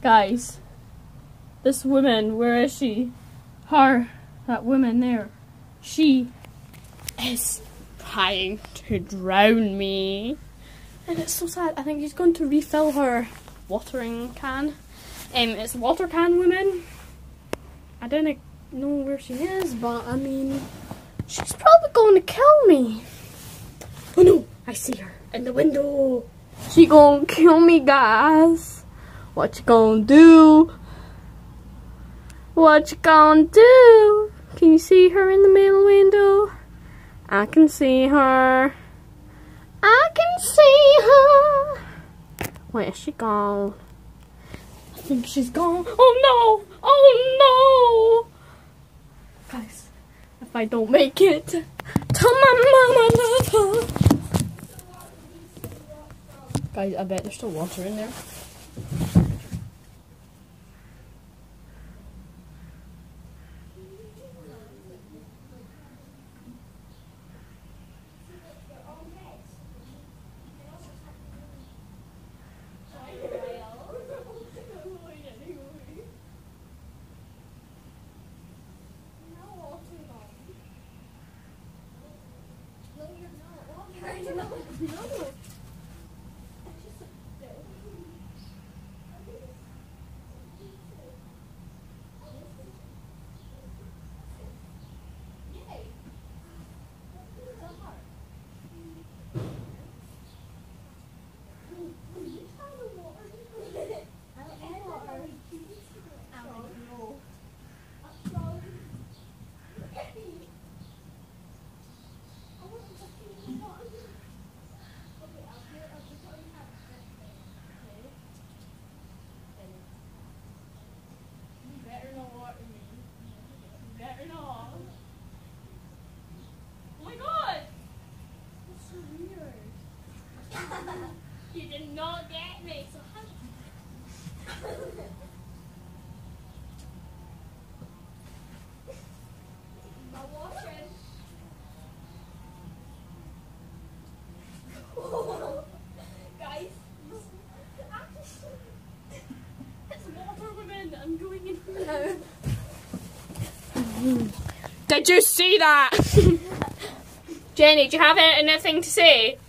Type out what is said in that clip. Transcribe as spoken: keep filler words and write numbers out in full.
Guys, this woman, where is she? Her, that woman there. She is trying to drown me. And it's so sad. I think he's going to refill her watering can. Um, it's the water can woman. I don't know where she is, but I mean, she's probably going to kill me. Oh no, I see her in the window. She gonna kill me, guys. What you gonna do? What you gonna do? Can you see her in the middle window? I can see her. I can see her. Where is she gone? I think she's gone. Oh no! Oh no! Guys, if I don't make it, tell my mama I love her. Guys, I bet there's still water in there. You did not get me, so my washing. Guys, it's water women. I'm going in now. Did you see that? Jenny, do you have anything to say?